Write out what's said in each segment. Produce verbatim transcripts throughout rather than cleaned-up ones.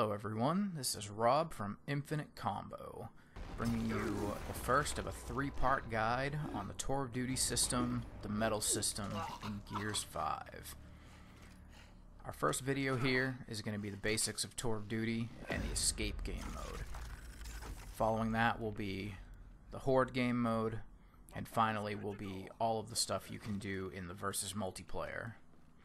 Hello everyone, this is Rob from Infinite Combo, bringing you the first of a three-part guide on the Tour of Duty system, the Medal system, in Gears five. Our first video here is going to be the basics of Tour of Duty and the Escape game mode. Following that will be the Horde game mode, and finally will be all of the stuff you can do in the Versus multiplayer.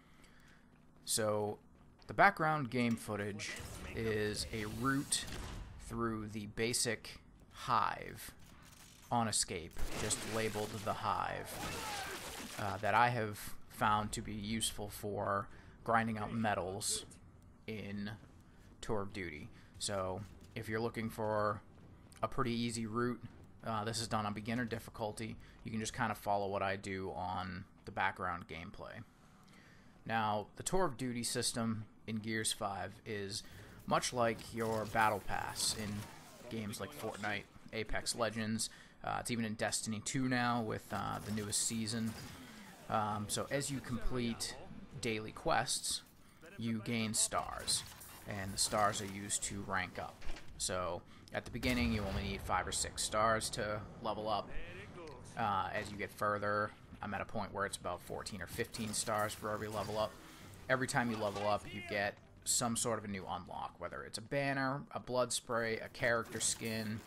So, the background game footage is a route through the basic hive on Escape, just labeled the hive, uh, that I have found to be useful for grinding out medals in Tour of Duty. So if you're looking for a pretty easy route, uh, this is done on beginner difficulty. You can just kind of follow what I do on the background gameplay. Now, the Tour of Duty system in Gears five is much like your Battle Pass in games like Fortnite, Apex Legends. Uh, it's even in Destiny two now with uh, the newest season. Um, so as you complete daily quests, you gain stars, and the stars are used to rank up. So at the beginning, you only need five or six stars to level up. Uh, as you get further, I'm at a point where it's about fourteen or fifteen stars for every level up. Every time you level up, you get some sort of a new unlock, whether it's a banner, a blood spray, a character skin,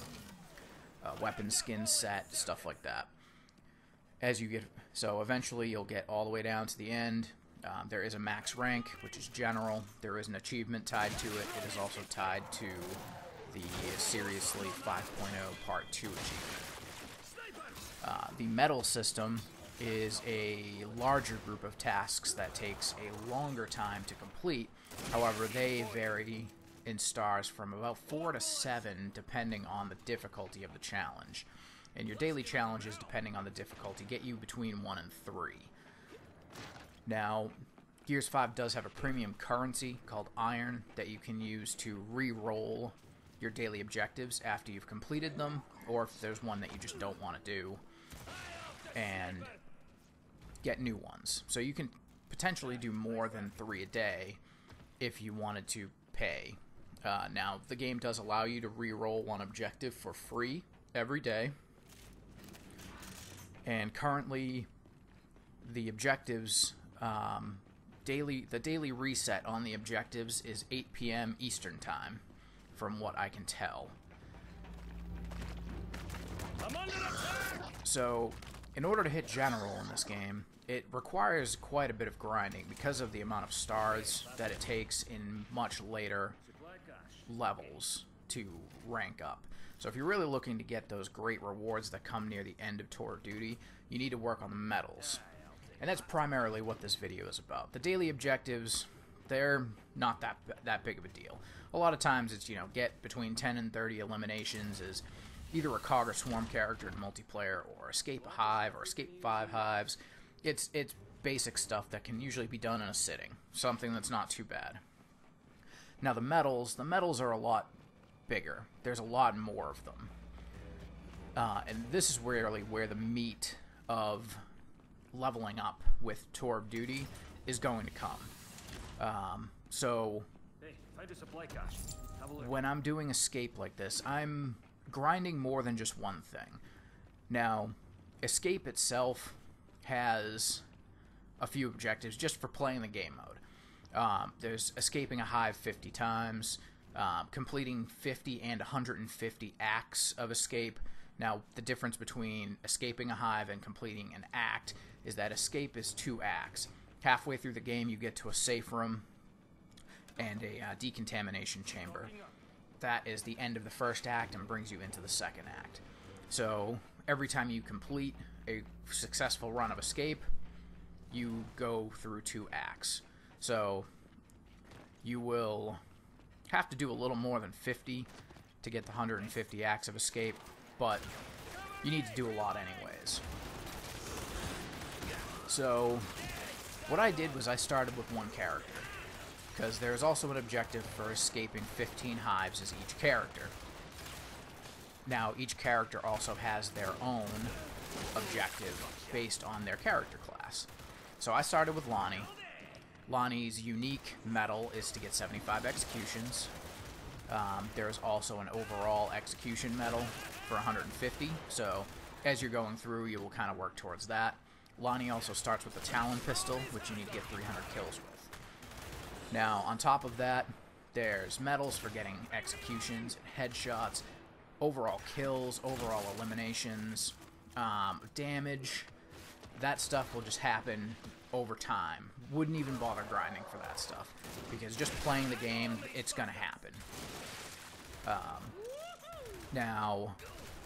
a weapon skin set, stuff like that. As you get, so eventually you'll get all the way down to the end. Um, there is a max rank, which is general. There is an achievement tied to it. It is also tied to the Seriously five point oh Part two achievement. Uh, the medal system is a larger group of tasks that takes a longer time to complete. However, they vary in stars from about four to seven depending on the difficulty of the challenge. And your daily challenges, depending on the difficulty, get you between one and three. Now, Gears five does have a premium currency called Iron that you can use to re-roll your daily objectives after you've completed them, or if there's one that you just don't want to do, and get new ones. So you can potentially do more than three a day if you wanted to pay. Uh, now, the game does allow you to re-roll one objective for free every day, and currently the objectives, um, daily, the daily reset on the objectives is eight P M Eastern Time, from what I can tell. So, in order to hit General in this game, it requires quite a bit of grinding because of the amount of stars that it takes in much later levels to rank up. So if you're really looking to get those great rewards that come near the end of Tour of Duty, you need to work on the medals. And that's primarily what this video is about. The daily objectives, they're not that that big of a deal. A lot of times it's, you know, get between ten and thirty eliminations as either a Cog or Swarm character in multiplayer, or escape a hive, or escape five hives. It's, it's basic stuff that can usually be done in a sitting. Something that's not too bad. Now the medals, the medals are a lot bigger. There's a lot more of them. Uh, and this is really where the meat of leveling up with Tour of Duty is going to come. Um, so, when I'm doing Escape like this, I'm grinding more than just one thing. Now, Escape itself has a few objectives just for playing the game mode. Um, there's escaping a hive fifty times, um, completing fifty and one hundred fifty acts of escape. Now, the difference between escaping a hive and completing an act is that escape is two acts. Halfway through the game, you get to a safe room and a uh, decontamination chamber. That is the end of the first act and brings you into the second act. So, every time you complete a successful run of escape, you go through two acts. So, you will have to do a little more than fifty to get the one hundred fifty acts of escape, but you need to do a lot anyways. So, what I did was I started with one character, because there's also an objective for escaping fifteen hives as each character. Now, each character also has their own objective based on their character class. So I started with Lonnie, Lonnie's unique medal is to get seventy-five executions. Um, there's also an overall execution medal for one hundred fifty, so as you're going through, you will kind of work towards that. Lonnie also starts with the Talon pistol, which you need to get three hundred kills with. Now, on top of that, there's medals for getting executions, headshots, overall kills, overall eliminations, um, damage. That stuff will just happen over time. Wouldn't even bother grinding for that stuff, because just playing the game, it's going to happen. Um, now,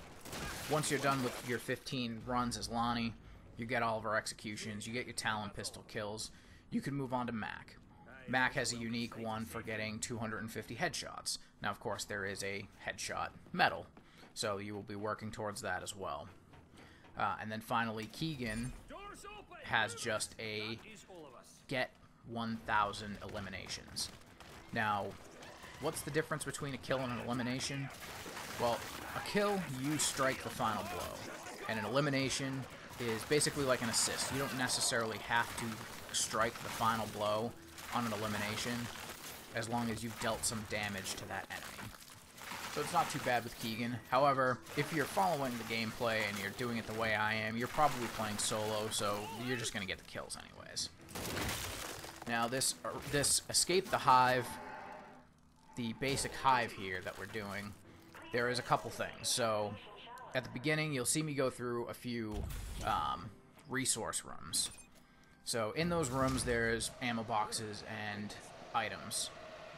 once you're done with your fifteen runs as Lonnie, you get all of our executions, you get your Talon pistol kills, you can move on to Mac. Mac has a unique one for getting two hundred fifty headshots. Now, of course, there is a headshot medal, so you will be working towards that as well. Uh, and then finally, Keegan has just a get one thousand eliminations. Now, what's the difference between a kill and an elimination? Well, a kill, you strike the final blow, and an elimination is basically like an assist. You don't necessarily have to strike the final blow on an elimination as long as you've dealt some damage to that enemy. So it's not too bad with Keegan. However, if you're following the gameplay and you're doing it the way I am, you're probably playing solo, so you're just going to get the kills anyways. Now this, uh, this Escape the Hive, the basic hive here that we're doing, there is a couple things. So at the beginning, you'll see me go through a few um, resource rooms. So in those rooms, there's ammo boxes and items.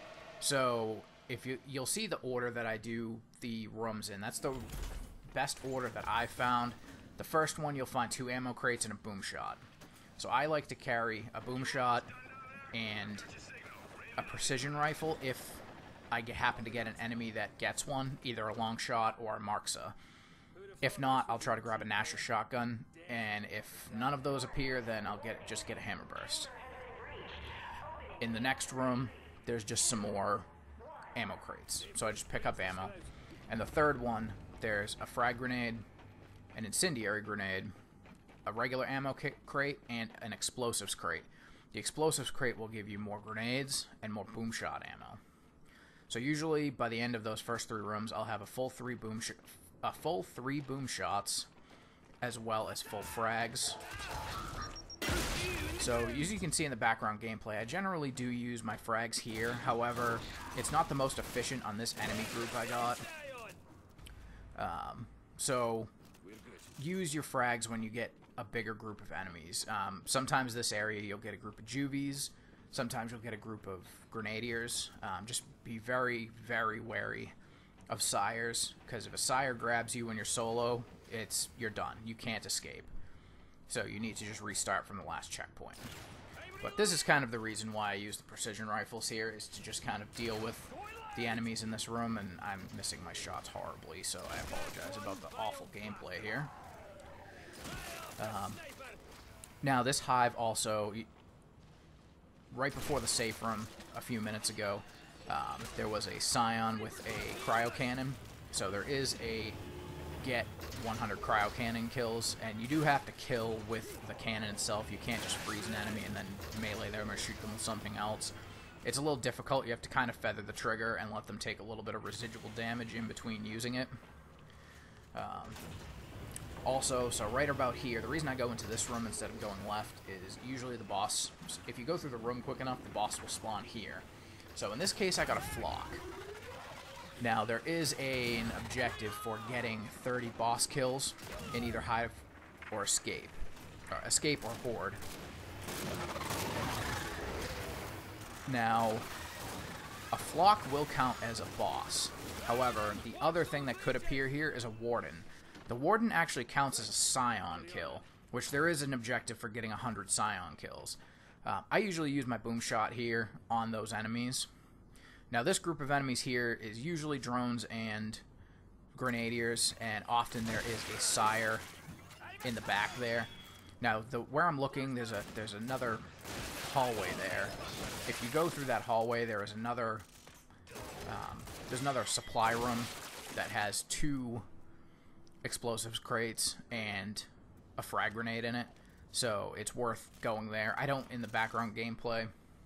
So if you you'll see the order that I do the rooms in. That's the best order that I found. The first one, you'll find two ammo crates and a boom shot. So I like to carry a boom shot and a precision rifle if I get, happen to get an enemy that gets one, either a long shot or a Marksa. If not, I'll try to grab a Nasher shotgun, and if none of those appear, then I'll get just get a hammer burst. In the next room, there's just some more ammo crates, so I just pick up ammo. And the third one, there's a frag grenade, an incendiary grenade, a regular ammo crate, and an explosives crate. The explosives crate will give you more grenades and more boom shot ammo. So usually by the end of those first three rooms, I'll have a full three boom sh a full three boom shots, as well as full frags. So as you can see in the background gameplay, I generally do use my frags here. However, it's not the most efficient on this enemy group I got. Um, so use your frags when you get a bigger group of enemies. Um, sometimes this area you'll get a group of juvies. Sometimes you'll get a group of grenadiers. Um, just be very, very wary of sires, because if a sire grabs you when you're solo, it's you're done. You can't escape. So you need to just restart from the last checkpoint. But this is kind of the reason why I use the precision rifles here, is to just kind of deal with the enemies in this room, and I'm missing my shots horribly, so I apologize about the awful gameplay here. Um, now this hive also, right before the safe room a few minutes ago, um, there was a Scion with a cryo cannon. So there is a get one hundred cryo cannon kills, and you do have to kill with the cannon itself. You can't just freeze an enemy and then melee them or shoot them with something else. It's a little difficult. You have to kind of feather the trigger and let them take a little bit of residual damage in between using it. Um, also, so right about here, the reason I go into this room instead of going left is usually the boss, if you go through the room quick enough, the boss will spawn here. So in this case, I got a flock. Now, there is a, an objective for getting thirty boss kills in either Hive or Escape. Or Escape or Horde. Now, a flock will count as a boss. However, the other thing that could appear here is a Warden. The Warden actually counts as a Scion kill, which there is an objective for getting one hundred Scion kills. Uh, I usually use my boom shot here on those enemies. Now, this group of enemies here is usually drones and grenadiers, and often there is a sire in the back there. Now, the, where I'm looking, there's a there's another hallway there. If you go through that hallway, there is another um, there's another supply room that has two explosives crates and a frag grenade in it. So it's worth going there. I don't, in the background gameplay,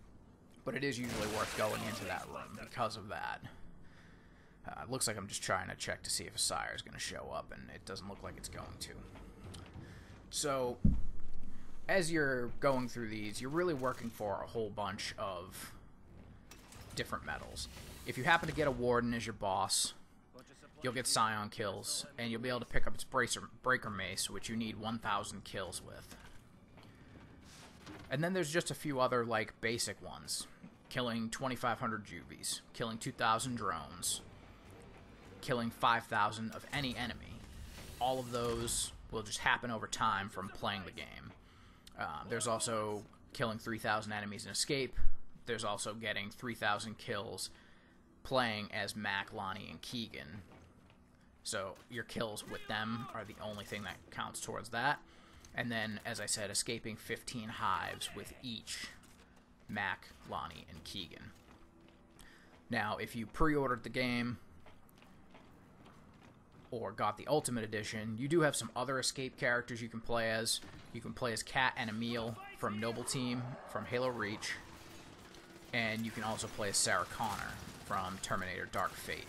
but it is usually worth going into that room because of that. Uh, it looks like I'm just trying to check to see if a sire is going to show up, and it doesn't look like it's going to. So, as you're going through these, you're really working for a whole bunch of different medals. If you happen to get a Warden as your boss, you'll get Scion kills, and you'll be able to pick up its Bracer, Breaker Mace, which you need one thousand kills with. And then there's just a few other, like, basic ones. Killing twenty-five hundred Juvies, killing two thousand drones, killing five thousand of any enemy. All of those will just happen over time from playing the game. Um, there's also killing three thousand enemies in Escape. There's also getting three thousand kills playing as Mac, Lonnie, and Keegan. So your kills with them are the only thing that counts towards that. And then, as I said, escaping fifteen hives with each Mac, Lonnie, and Keegan. Now, if you pre-ordered the game or got the Ultimate Edition, you do have some other Escape characters you can play as. You can play as Kat and Emil from Noble Team from Halo Reach. And you can also play as Sarah Connor from Terminator Dark Fate.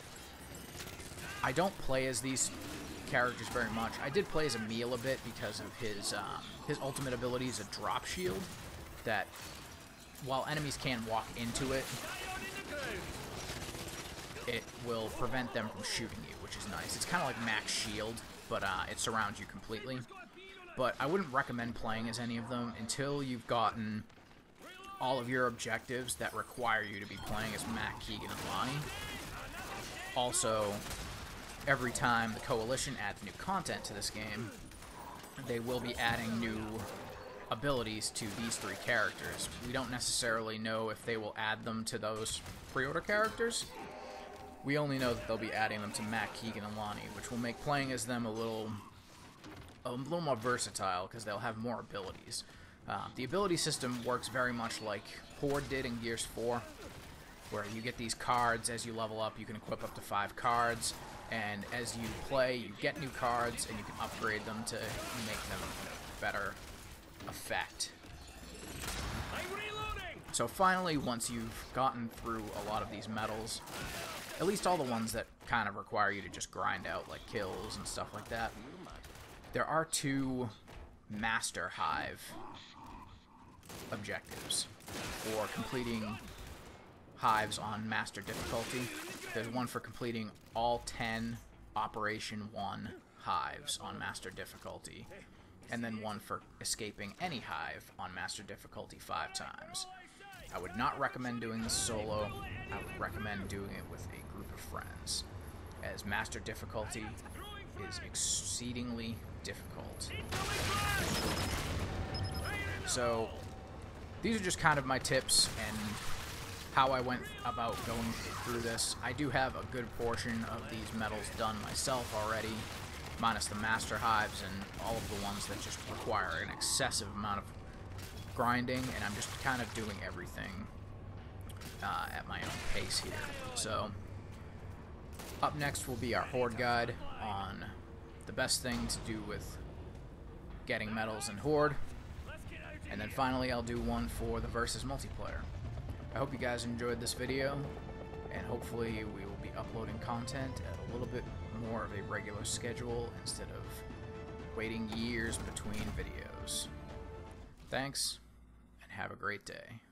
I don't play as these characters very much. I did play as Emil a bit because of his um, his ultimate ability is a drop shield that, while enemies can walk into it, it will prevent them from shooting you, which is nice. It's kind of like Mac's shield, but uh, it surrounds you completely. But I wouldn't recommend playing as any of them until you've gotten all of your objectives that require you to be playing as Mac, Keegan, and Lonnie. Also, every time the Coalition adds new content to this game, they will be adding new abilities to these three characters. We don't necessarily know if they will add them to those pre-order characters. We only know that they'll be adding them to Mac, Keegan, and Lonnie, which will make playing as them a little, a little more versatile because they'll have more abilities. Uh, the ability system works very much like Horde did in Gears four, where you get these cards as you level up. You can equip up to five cards, and as you play, you get new cards, and you can upgrade them to make them better effect. So finally, once you've gotten through a lot of these medals, at least all the ones that kind of require you to just grind out, like kills and stuff like that, there are two Master Hive objectives for completing hives on Master difficulty. There's one for completing all ten Operation one hives on Master difficulty, and then one for escaping any hive on Master difficulty five times. I would not recommend doing this solo. I would recommend doing it with a group of friends, as Master difficulty is exceedingly difficult. So, these are just kind of my tips and how I went about going through this. I do have a good portion of these medals done myself already, minus the Master Hives and all of the ones that just require an excessive amount of grinding, and I'm just kind of doing everything uh, at my own pace here. So, up next will be our Horde guide on the best thing to do with getting medals in Horde. And then finally, I'll do one for the Versus multiplayer. I hope you guys enjoyed this video, and hopefully we will be uploading content at a little bit more of a regular schedule instead of waiting years between videos. Thanks, and have a great day.